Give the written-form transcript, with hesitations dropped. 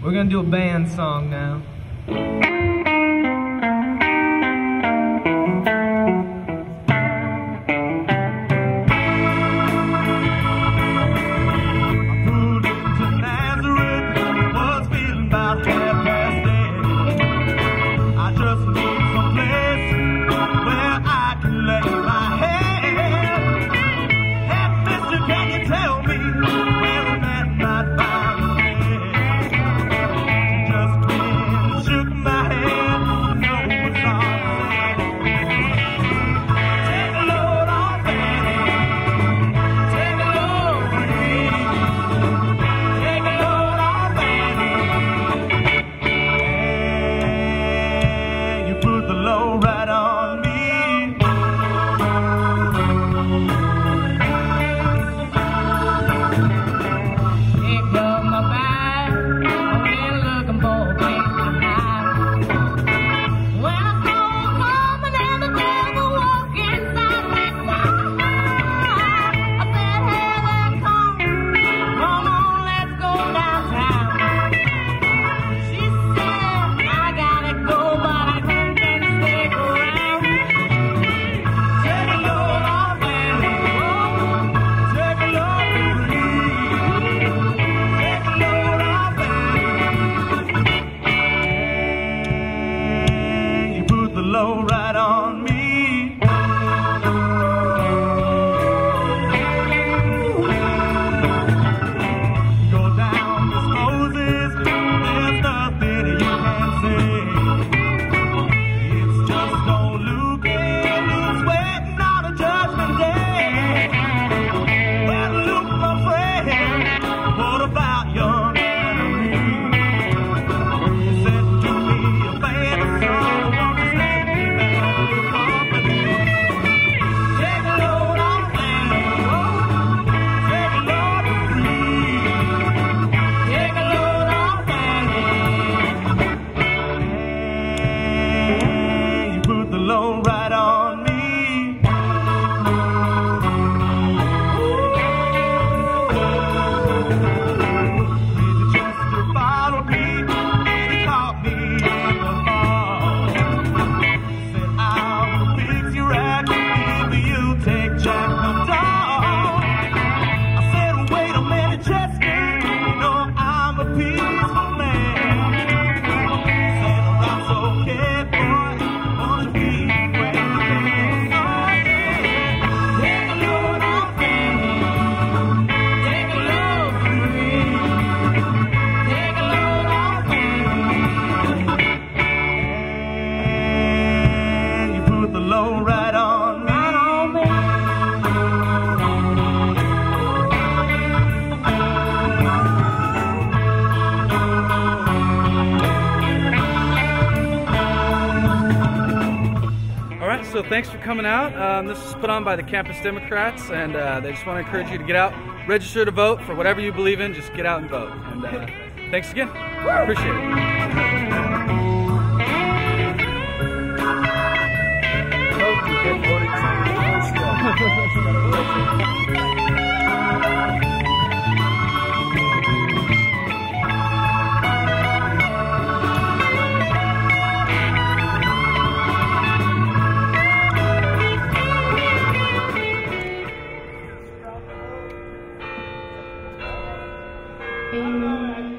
We're gonna do a band song now. Right on me. Go down this Moses, there's nothing you can say. It's just don't look in, who's waiting on a judgment day. Well, look, my friend, what about your enemy? He said to me, a favorite song. Right on me. Mr. Chester followed me and he caught me in the fall. Said, I will fix your act if you take Jack the dog. I said, wait a minute, Chester, you know I'm a peaceful man. Said, that's okay, boy, wanna be. Right on, right on me. All right, so thanks for coming out. This is put on by the Campus Democrats, and they just want to encourage you to get out, register to vote for whatever you believe in. Just get out and vote. And thanks again. Appreciate it.